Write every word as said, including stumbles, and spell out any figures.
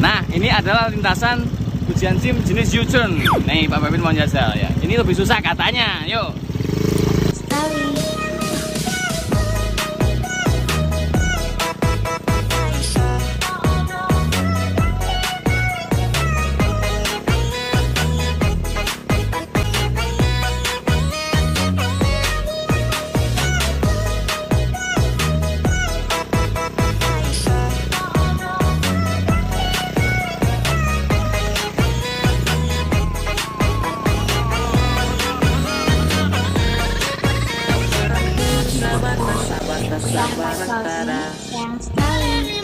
Nah, ini adalah lintasan ujian SIM jenis U-turn. Nih, Pak Pepin mau jajal ya. Ini lebih susah katanya. Yuk. Sekali. Yang sekali.